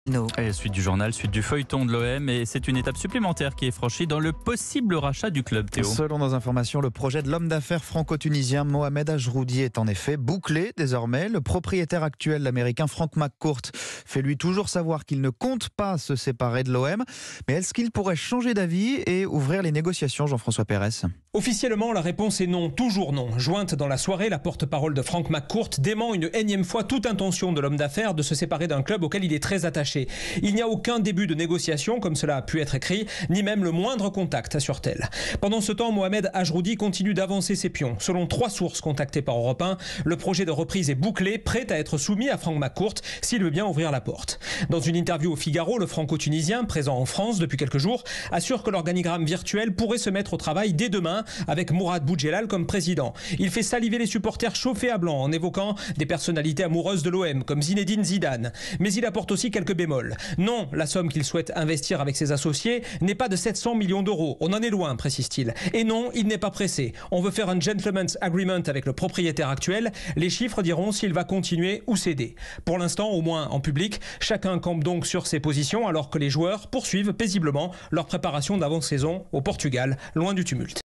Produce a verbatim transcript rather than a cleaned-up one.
No. Et suite du journal, suite du feuilleton de l'O M, et c'est une étape supplémentaire qui est franchie dans le possible rachat du club, Théo. Selon nos informations, le projet de l'homme d'affaires franco-tunisien Mohamed Ajroudi est en effet bouclé désormais. Le propriétaire actuel, l'américain Frank McCourt, fait lui toujours savoir qu'il ne compte pas se séparer de l'O M. Mais est-ce qu'il pourrait changer d'avis et ouvrir les négociations, Jean-François Pérez ? Officiellement, la réponse est non, toujours non. Jointe dans la soirée, la porte-parole de Frank McCourt dément une énième fois toute intention de l'homme d'affaires de se séparer d'un club auquel il est très attaché. Il n'y a aucun début de négociation, comme cela a pu être écrit, ni même le moindre contact, assure-t-elle. Pendant ce temps, Mohamed Ajroudi continue d'avancer ses pions. Selon trois sources contactées par Europe un, le projet de reprise est bouclé, prêt à être soumis à Frank McCourt s'il veut bien ouvrir la porte. Dans une interview au Figaro, le franco-tunisien, présent en France depuis quelques jours, assure que l'organigramme virtuel pourrait se mettre au travail dès demain, avec Mourad Boudjelal comme président. Il fait saliver les supporters chauffés à blanc en évoquant des personnalités amoureuses de l'O M, comme Zinedine Zidane. Mais il apporte aussi quelques bémols. Non, la somme qu'il souhaite investir avec ses associés n'est pas de sept cents millions d'euros. On en est loin, précise-t-il. Et non, il n'est pas pressé. On veut faire un gentleman's agreement avec le propriétaire actuel. Les chiffres diront s'il va continuer ou céder. Pour l'instant, au moins en public, chacun campe donc sur ses positions alors que les joueurs poursuivent paisiblement leur préparation d'avant-saison au Portugal, loin du tumulte.